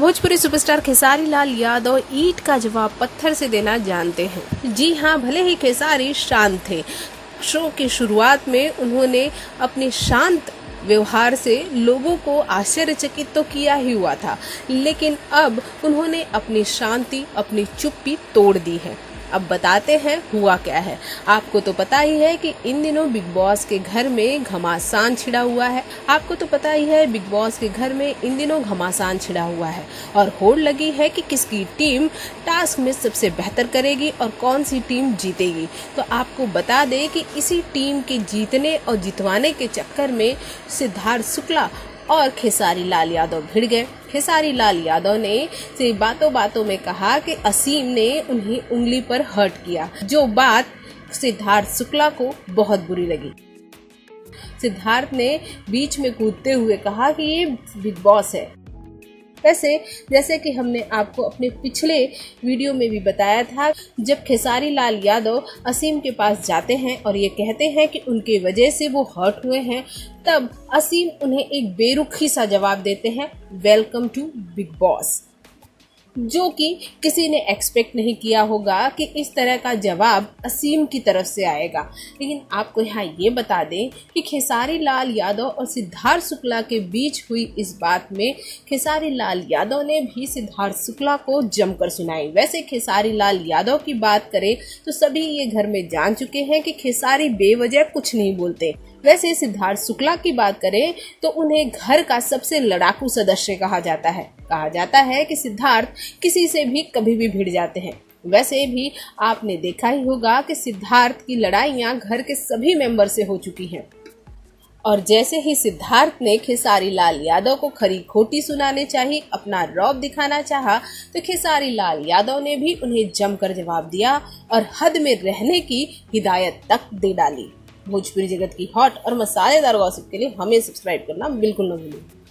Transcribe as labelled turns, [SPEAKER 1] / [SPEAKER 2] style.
[SPEAKER 1] Bhojpuri superstar Khesari Lal Yadav ईंट का जवाब पत्थर से देना जानते हैं। जी हाँ, भले ही खेसारी शांत थे, शो की शुरुआत में उन्होंने अपने शांत व्यवहार से लोगों को आश्चर्यचकित तो किया ही हुआ था, लेकिन अब उन्होंने अपनी शांति, अपनी चुप्पी तोड़ दी है। अब बताते हैं हुआ क्या है। आपको तो पता ही है कि इन दिनों बिग बॉस के घर में घमासान छिड़ा हुआ है। आपको तो पता ही है बिग बॉस के घर में इन दिनों घमासान छिड़ा हुआ है और होड़ लगी है कि किसकी टीम टास्क में सबसे बेहतर करेगी और कौन सी टीम जीतेगी। तो आपको बता दें कि इसी टीम के जीतने और जितवाने के चक्कर में सिद्धार्थ शुक्ला और खेसारी लाल यादव भिड़ गए। खेसारी लाल यादव ने से बातों बातों में कहा कि असीम ने उन्हें उंगली पर हर्ट किया, जो बात सिद्धार्थ शुक्ला को बहुत बुरी लगी। सिद्धार्थ ने बीच में कूदते हुए कहा कि ये बिग बॉस है। वैसे जैसे कि हमने आपको अपने पिछले वीडियो में भी बताया था, जब खेसारी लाल यादव असीम के पास जाते हैं और ये कहते हैं कि उनके वजह से वो हर्ट हुए हैं, तब असीम उन्हें एक बेरुखी सा जवाब देते हैं, वेलकम टू बिग बॉस, जो कि किसी ने एक्सपेक्ट नहीं किया होगा कि इस तरह का जवाब असीम की तरफ से आएगा। लेकिन आपको यहाँ ये बता दें कि खेसारी लाल यादव और सिद्धार्थ शुक्ला के बीच हुई इस बात में खेसारी लाल यादव ने भी सिद्धार्थ शुक्ला को जमकर सुनाई। वैसे खेसारी लाल यादव की बात करें तो सभी ये घर में जान चुके हैं कि खेसारी बेवजह कुछ नहीं बोलते। वैसे सिद्धार्थ शुक्ला की बात करें तो उन्हें घर का सबसे लड़ाकू सदस्य कहा जाता है। कहा जाता है कि सिद्धार्थ किसी से भी कभी भी भिड़ जाते हैं। वैसे भी आपने देखा ही होगा कि सिद्धार्थ की लड़ाइयां घर के सभी मेंबर से हो चुकी हैं। और जैसे ही सिद्धार्थ ने खेसारी लाल यादव को खरी खोटी सुनाने चाहिए, अपना रौब दिखाना चाहा, तो खेसारी लाल यादव ने भी उन्हें जमकर जवाब दिया और हद में रहने की हिदायत तक दे डाली। भोजपुरी जगत की हॉट और मसालेदार गॉसिप के लिए हमें सब्सक्राइब करना बिल्कुल न भूलें।